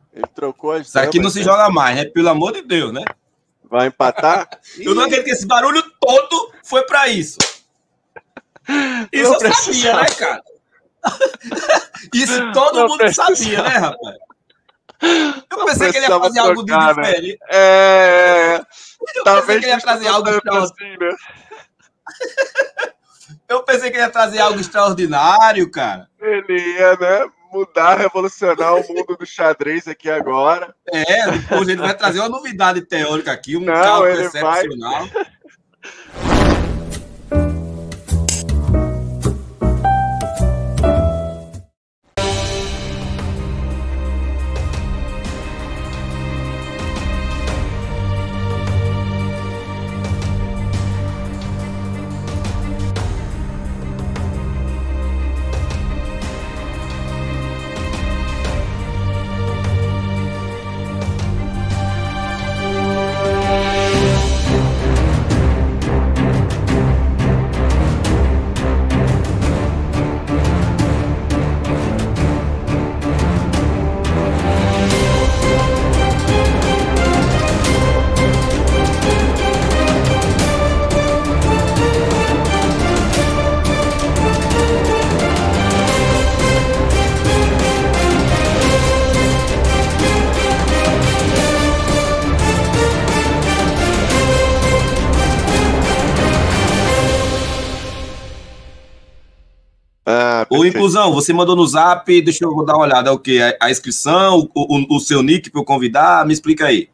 Ele trocou as Isso aqui damas, não se né? joga mais, né? Pelo amor de Deus, né? Vai empatar? Eu não acredito que esse barulho todo foi pra isso. Isso eu sabia, né, cara? Isso todo mundo sabia, né, rapaz? Eu pensei que ele ia fazer algo de diferente. Né? Eu talvez pensei que ele ia trazer algo extraordinário. Eu pensei que ele ia trazer algo extraordinário, cara. Ele ia, né? Mudar, revolucionar o mundo do xadrez aqui agora. Depois ele vai trazer uma novidade teórica aqui, um Não, cálculo ele excepcional. Ô, Inclusão, você mandou no zap, deixa eu dar uma olhada, é o quê? A inscrição, o seu nick para eu convidar, me explica aí.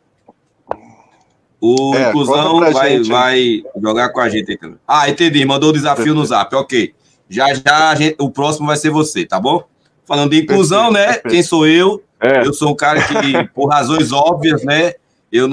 O Inclusão vai jogar com a gente. Ah, entendi, mandou o desafio no zap, ok. Já o próximo vai ser você, tá bom? Falando de inclusão, né? Quem sou eu? Eu sou um cara que, por razões óbvias, né? Eu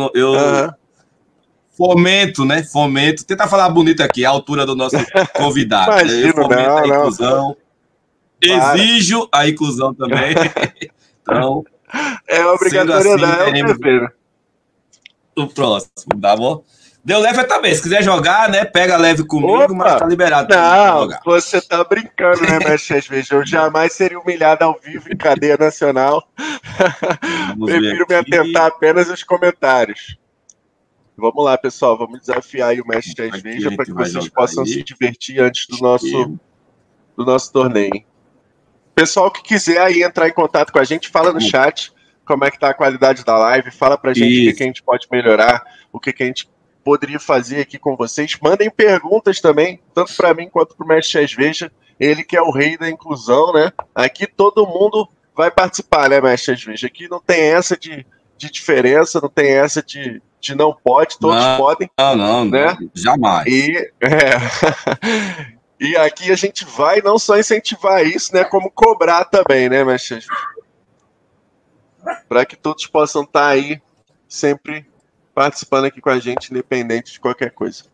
fomento, né? Tentar falar bonito aqui, a altura do nosso convidado. Imagino, eu fomento a inclusão. Exijo a inclusão também. Então, é obrigatoriedade, é o dever. O próximo, tá bom? Deu leve também. Se quiser jogar, né? Pega leve comigo, mas tá liberado. Não, você tá brincando, né, mestre? Eu jamais seria humilhado ao vivo em cadeia nacional. Prefiro me atentar apenas aos comentários. Vamos lá, pessoal. Vamos desafiar aí o mestre Veja para que vocês possam se divertir antes do nosso torneio. Pessoal que quiser aí entrar em contato com a gente, fala no chat como é que tá a qualidade da live, fala pra gente o que a gente pode melhorar, o que a gente poderia fazer aqui com vocês. Mandem perguntas também, tanto para mim quanto pro mestre Veja, ele que é o rei da inclusão, né? Aqui todo mundo vai participar, né, mestre Veja? Aqui não tem essa de diferença, não tem essa de não pode, todos podem. Não, né? Jamais. E aqui a gente vai não só incentivar isso, né, como cobrar também, né, mestre? Para que todos possam estar aí sempre participando aqui com a gente, independente de qualquer coisa.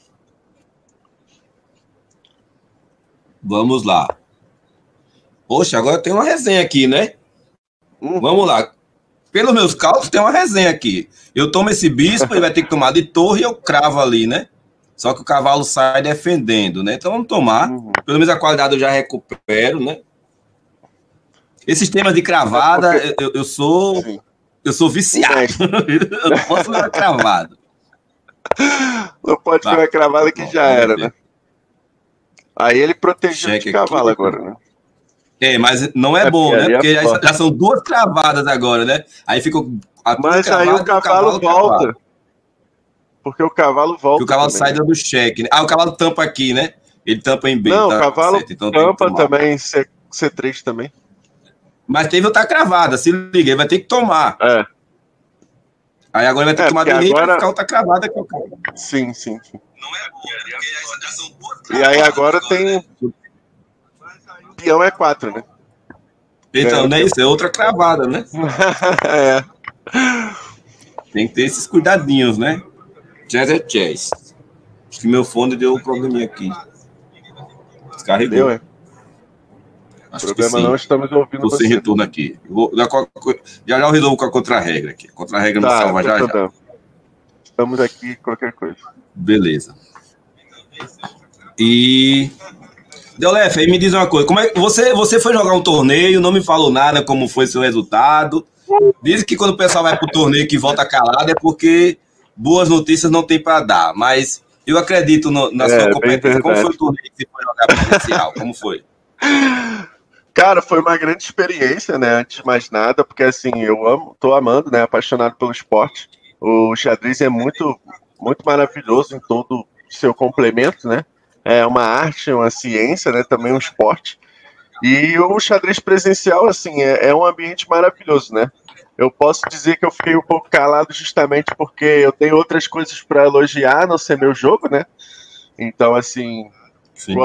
Vamos lá. Poxa, agora tem uma resenha aqui, né? Vamos lá. Pelos meus cálculos, tem uma resenha aqui. Eu tomo esse bispo, ele vai ter que tomar de torre e eu cravo ali, né? Só que o cavalo sai defendendo, né? Então vamos tomar. Pelo menos a qualidade eu já recupero, né? Esses temas de cravada, eu sou viciado. Eu não posso levar cravada. Não pode levar cravada que já era, né? Aí ele protegeu de cavalo agora, né? Mas não é bom, né? Porque já são duas cravadas agora, né? Aí ficou... Mas aí o cavalo volta. Porque o cavalo volta. Porque o cavalo sai do cheque, né? O cavalo tampa aqui, né? Ele tampa em B. Não, o cavalo então tampa também, C3 também. Mas teve outra cravada, se liga, ele vai ter que tomar. Aí agora vai ter que tomar do rei pra ficar outra cravada que é o cavalo. Sim. Não é bom, e aí agora tem... Peão é 4, né? Então, não é isso, é outra cravada, né? Tem que ter esses cuidadinhos, né? Jazz é jazz. Acho que meu fone deu um probleminha aqui. Descarregou. Acho problema não, estamos ouvindo você. Sem retorno aqui. Já eu resolvo com a contra-regra aqui. A contra-regra me salva já. Estamos aqui, qualquer coisa. Beleza. E... Deolef, aí me diz uma coisa. Como é que você foi jogar um torneio, não me falou nada como foi seu resultado. Dizem que quando o pessoal vai pro torneio que volta calado é porque boas notícias não tem para dar, mas eu acredito na sua competência. Como foi o torneio que você foi jogar presencial? Como foi? Cara, foi uma grande experiência, né? Antes de mais nada, porque assim, tô amando, né? Apaixonado pelo esporte. O xadrez é muito, muito maravilhoso em todo o seu complemento, né? É uma arte, uma ciência, né? Também um esporte. E o xadrez presencial, assim, é um ambiente maravilhoso, né? Eu posso dizer que eu fiquei um pouco calado justamente porque eu tenho outras coisas para elogiar, a não ser meu jogo, né? Então, assim, sim.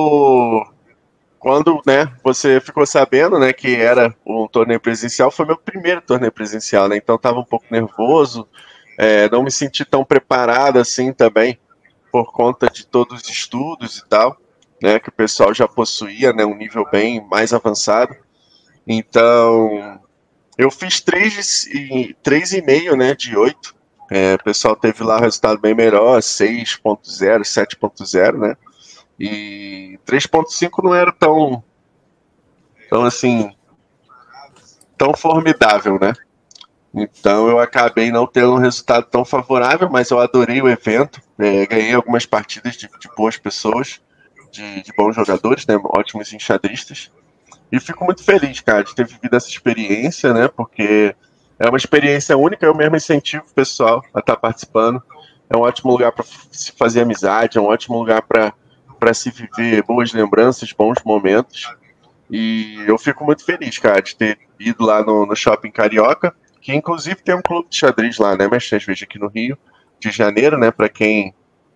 Quando, né, você ficou sabendo, né, que era um torneio presencial, foi meu primeiro torneio presencial, né? Então tava um pouco nervoso, não me senti tão preparado assim também, por conta de todos os estudos e tal, né, que o pessoal já possuía, né, um nível bem mais avançado. Então, eu fiz 3,5, né, de 8. O pessoal teve lá um resultado bem melhor, 6.0, 7.0, né? E 3.5 não era tão assim, tão formidável, né? Então eu acabei não tendo um resultado tão favorável, mas eu adorei o evento, ganhei algumas partidas de boas pessoas, de bons jogadores, né? Ótimos enxadristas. E fico muito feliz, cara, de ter vivido essa experiência, né? Porque é uma experiência única, eu mesmo incentivo o pessoal a estar participando. É um ótimo lugar para se fazer amizade, é um ótimo lugar para se viver boas lembranças, bons momentos. E eu fico muito feliz, cara, de ter ido lá no Shopping Carioca, que inclusive tem um clube de xadrez lá, né, mestre? Às vezes aqui no Rio de Janeiro, né, para quem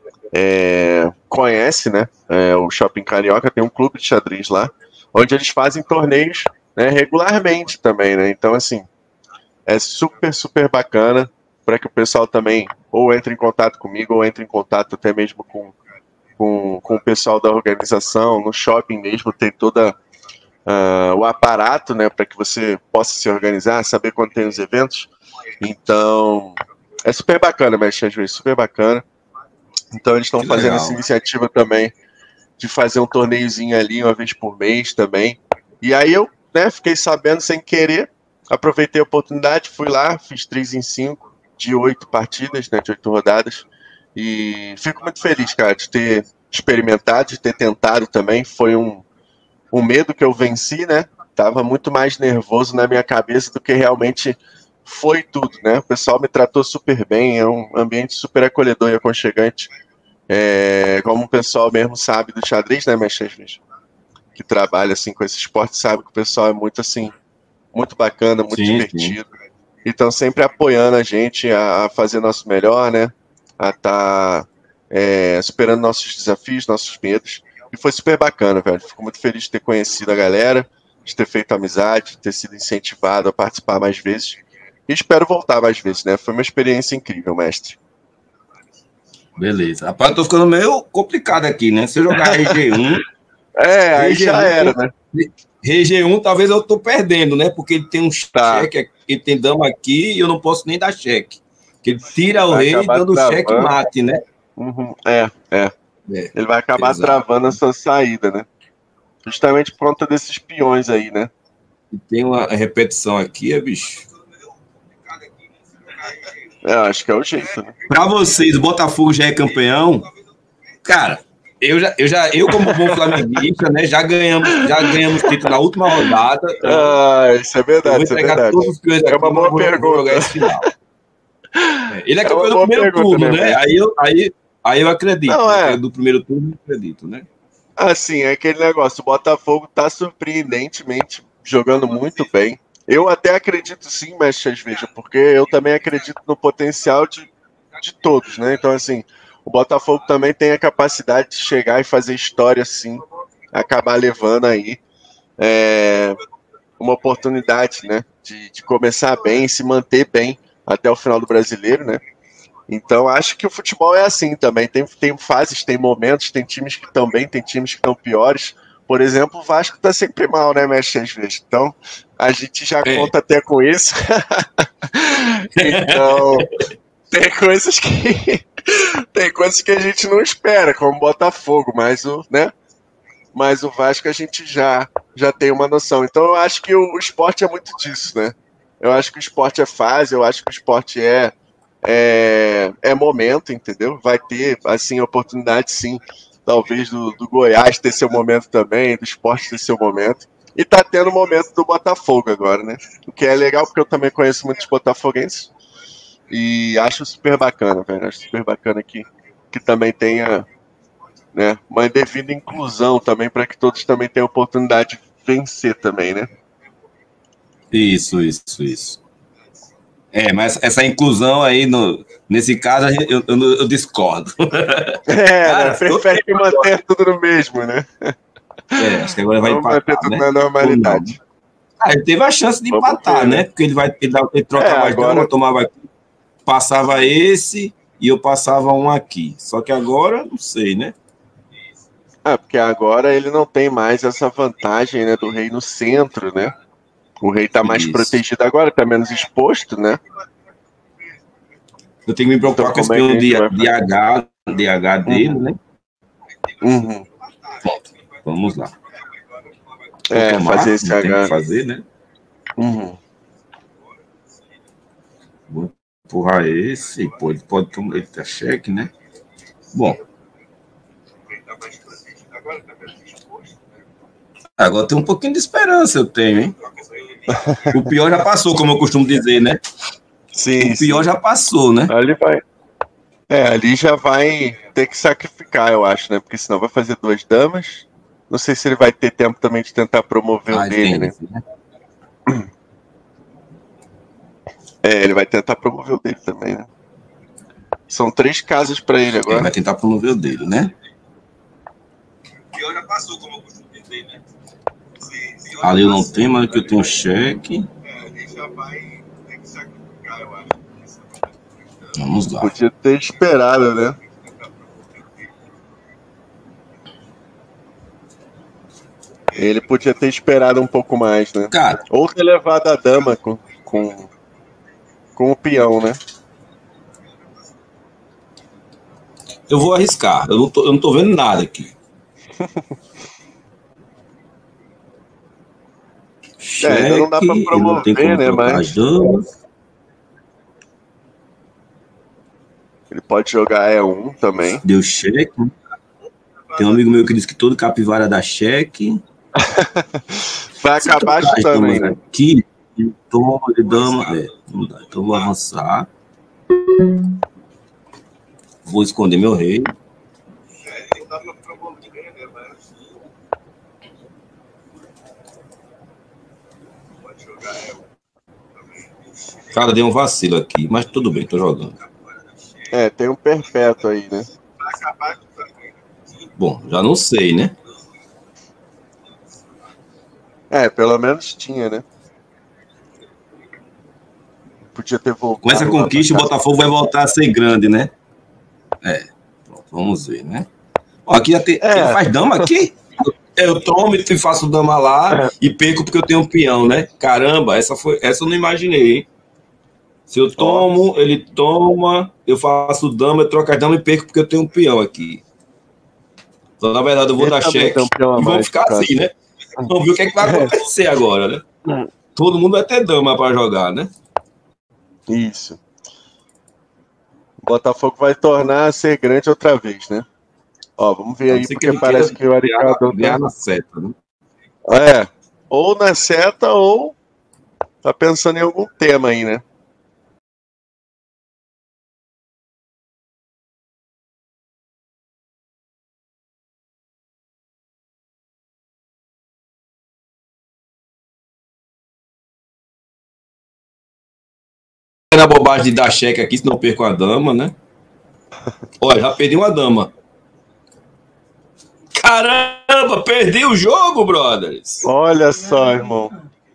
conhece, né, o Shopping Carioca tem um clube de xadrez lá, onde eles fazem torneios, né, regularmente também, né? Então, assim, é super, super bacana para que o pessoal também ou entre em contato comigo ou entre em contato até mesmo com o pessoal da organização. No shopping mesmo tem toda o aparato, né, para que você possa se organizar, saber quando tem os eventos. Então, é super bacana, mestre, às vezes, super bacana. Então, eles estão fazendo essa iniciativa também de fazer um torneiozinho ali uma vez por mês também. E aí eu, né, fiquei sabendo sem querer, aproveitei a oportunidade, fui lá, fiz 3 em 5 de 8 partidas, né, de 8 rodadas. E fico muito feliz, cara, de ter experimentado, de ter tentado também. Foi um medo que eu venci, né? Tava muito mais nervoso na minha cabeça do que realmente foi tudo, né? O pessoal me tratou super bem, é um ambiente super acolhedor e aconchegante. Como o pessoal mesmo sabe do xadrez, né, mestre? Que trabalha assim com esse esporte, sabe que o pessoal é muito assim, muito bacana, muito divertido. Sim. E estão sempre apoiando a gente a fazer nosso melhor, né? A estar superando nossos desafios, nossos medos. E foi super bacana, velho. Fico muito feliz de ter conhecido a galera, de ter feito amizade, de ter sido incentivado a participar mais vezes. E espero voltar mais vezes, né? Foi uma experiência incrível, mestre. Beleza. Rapaz, eu tô ficando meio complicado aqui, né? Se eu jogar RG1... aí já era, né? RG1 talvez eu tô perdendo, né? Porque ele tem um cheque, ele tem dama aqui e eu não posso nem dar cheque. Porque ele tira o rei dando cheque mate, né? Uhum. Ele vai acabar travando a sua saída, né? Justamente por conta desses peões aí, né? E tem uma repetição aqui, bicho. Acho que é o jeito, né? Pra vocês, o Botafogo já é campeão? Cara, eu como bom flamenguista, né, já ganhamos título na última rodada. Isso é verdade, isso é verdade. Todos os aqui, é uma boa pergunta. Esse final. Ele é campeão do primeiro turno, né? Aí eu acredito. Não, do primeiro turno eu acredito, né? Assim, é aquele negócio, o Botafogo tá surpreendentemente jogando muito bem. Eu até acredito sim, mestre, veja, porque eu também acredito no potencial de todos, né? Então, assim, o Botafogo também tem a capacidade de chegar e fazer história, sim, acabar levando aí uma oportunidade, né? De começar bem, se manter bem até o final do Brasileiro, né? Então, acho que o futebol é assim também. Tem fases, tem momentos, tem times que estão bem, tem times que estão piores. Por exemplo, o Vasco está sempre mal, né, mestre, às vezes. Então, a gente já conta até com isso. Então, tem coisas que a gente não espera, como o Botafogo, mas o Vasco a gente já tem uma noção. Então, eu acho que o esporte é muito disso, né? Eu acho que o esporte é fase, eu acho que o esporte é momento, entendeu? Vai ter, assim, oportunidade, sim, talvez do Goiás ter seu momento também, do esporte ter seu momento. E tá tendo o momento do Botafogo agora, né? O que é legal, porque eu também conheço muitos botafoguenses. E acho super bacana, velho. Acho super bacana que também tenha, né, uma devida inclusão também, para que todos também tenham oportunidade de vencer também, né? Isso. Mas essa inclusão aí, nesse caso, eu discordo. Cara, né? Prefere que manter tudo no mesmo, né? Acho que agora vai empatar, manter tudo né? na normalidade. Ele teve a chance de empatar, né? Porque ele trocava mais agora... dama, tomava aqui, passava esse e eu passava um aqui. Só que agora, não sei, né? Porque agora ele não tem mais essa vantagem, né, do rei no centro, né? O rei tá mais protegido agora, tá menos exposto, né? Eu tenho que me preocupar com esse peão de DH dele, né? Uhum. Pronto, vamos lá. Fazer esse H. Tem que fazer, né? Uhum. Vou empurrar esse, pode tomar, ele tá cheque, né? Bom. Agora tem um pouquinho de esperança, eu tenho, hein? O pior já passou, como eu costumo dizer, né? Sim. O pior já passou, né? Ali vai. Ali já vai ter que sacrificar, eu acho, né? Porque senão vai fazer 2 damas. Não sei se ele vai ter tempo também de tentar promover o dele, né? Ele vai tentar promover o dele também, né? São 3 casas para ele agora. Ele vai tentar promover o dele, né? O pior já passou, como eu costumo dizer, né? Ali eu não tenho, mas que eu tenho cheque. Ali já vai ter que sacrificar, eu acho. Vamos lá. Podia ter esperado, né? Ele podia ter esperado um pouco mais, né? Cara, ou ter levado a dama com o peão, né? Eu vou arriscar. Eu não tô vendo nada aqui. Ainda não dá pra promover, né? Mas ele pode jogar E1 também. Deu cheque. Tem um amigo meu que disse que todo capivara dá cheque. Vai acabar chutando, né? Aqui, toma de dama. Não dá. Então vou avançar. Vou esconder meu rei. Não dá pra promover, né? Mas pode jogar E1 também. Cara, deu um vacilo aqui, mas tudo bem, tô jogando. Tem um perpétuo aí, né? Bom, já não sei, né? Pelo menos tinha, né? Podia ter voltado. Com essa conquista, o Botafogo vai voltar a ser grande, né? Pronto, vamos ver, né? Ó, aqui ele faz dama aqui? Eu tomo e faço dama lá e perco porque eu tenho um peão, né? Caramba, essa eu não imaginei, hein? Se eu tomo, ele toma, eu faço dama, eu troco as damas e perco porque eu tenho um peão aqui. Então, na verdade, eu vou dar cheque e vamos ficar assim, né? Vamos ver o que vai acontecer agora, né? Todo mundo vai ter dama para jogar, né? Isso. O Botafogo vai tornar a ser grande outra vez, né? Vamos ver aí, porque parece que o Aricardo ganhar na seta, né? Ou na seta, ou tá pensando em algum tema aí, né? Na bobagem de dar cheque aqui, se não perco a dama, né? Olha, já perdi uma dama. Caramba, perdi o jogo, brothers. Olha só, irmão.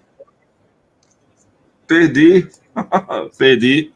Perdi. Perdi.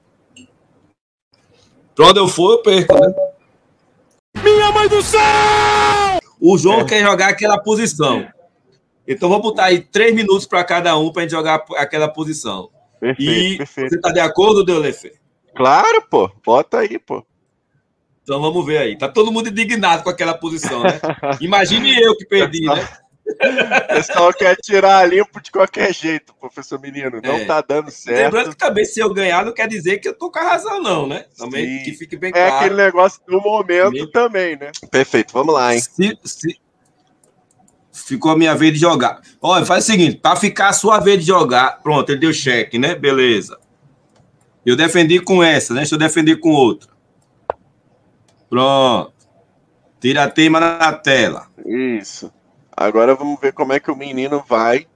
Pra onde eu for, eu perco, né? Minha mãe do céu! O João quer jogar aquela posição. Então, vou botar aí 3 minutos para cada um pra gente jogar aquela posição. Perfeito. Você tá de acordo, Deolefé? Claro, pô. Bota aí, pô. Então vamos ver aí. Tá todo mundo indignado com aquela posição, né? Imagine eu que perdi, né? O pessoal quer tirar limpo de qualquer jeito, professor Menino. Não tá dando certo. Lembrando que também, se eu ganhar, não quer dizer que eu tô com a razão, não, né? Também que fique bem claro. É aquele negócio do momento também, né? Perfeito, vamos lá, hein? Ficou a minha vez de jogar. Olha, faz o seguinte, para ficar a sua vez de jogar, pronto, ele deu cheque, né? Beleza. Eu defendi com essa, né? Deixa eu defender com outra. Pronto. Tira a teima na tela. Isso. Agora vamos ver como é que o menino vai.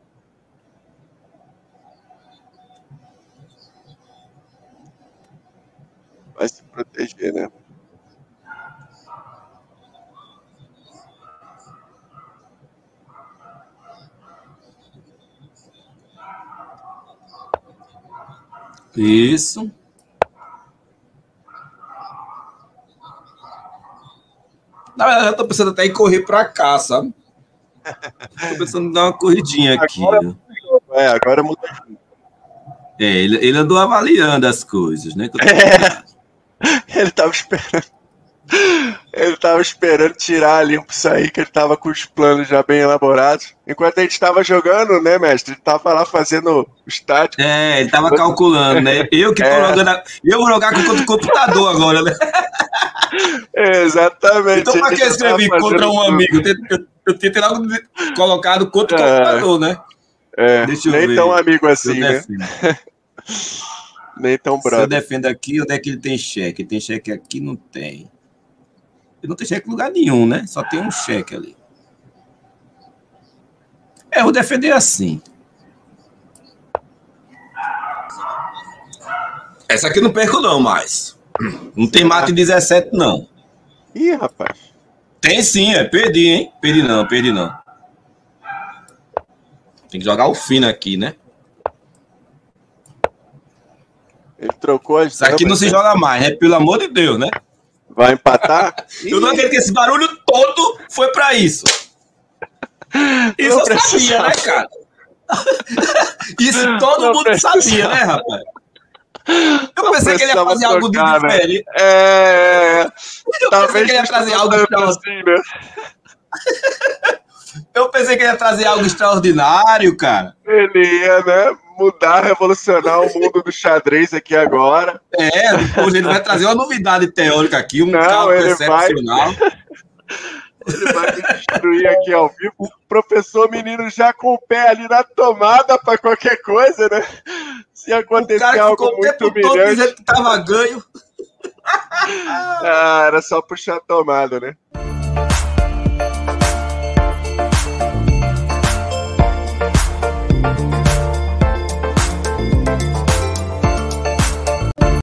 Vai se proteger, né? Isso. Na verdade, eu tô pensando até em correr pra cá, sabe? Tô pensando em dar uma corridinha aqui. Agora muda. Ele andou avaliando as coisas, né? Ele tava esperando. Ele tava esperando tirar limpo isso aí, que ele tava com os planos já bem elaborados. Enquanto a gente tava jogando, né, mestre? Ele tava lá fazendo os táticos. Ele tava calculando, né? Eu que tô jogando. Eu vou jogar contra o computador agora, né? Exatamente. Então, pra que eu escrevi contra um amigo? Eu tinha logo colocado contra o computador, né? Deixa eu ver. Nem tão amigo assim, né? Nem tão bravo. Se eu defendo aqui, onde é que ele tem cheque? Ele tem cheque aqui? Não tem. Ele não tem cheque em lugar nenhum, né? Só tem um cheque ali. Eu vou defender assim. Essa aqui eu não perco não mais. Não tem mate 17, não. Ih, rapaz. Tem sim, perdi, hein? Perdi não. Tem que jogar o fino aqui, né? Ele trocou as. Isso aqui não se joga mais, né? Pelo amor de Deus, né? Vai empatar? Eu não acredito que esse barulho todo foi pra isso. Isso eu sabia, né, cara? Isso todo mundo sabia, né, rapaz? Eu pensei que ele ia fazer algo de diferente. Eu pensei que ele ia trazer algo extraordinário. Eu pensei que ele ia trazer algo extraordinário, cara. Ele ia, né? Mudar, revolucionar o mundo do xadrez aqui agora. Hoje ele vai trazer uma novidade teórica aqui, um carro excepcional. Ele vai me destruir aqui ao vivo. O professor Menino já com o pé ali na tomada para qualquer coisa, né? Se acontecer algo muito humilhante. Todo dizendo que tava ganho. Era só puxar a tomada, né?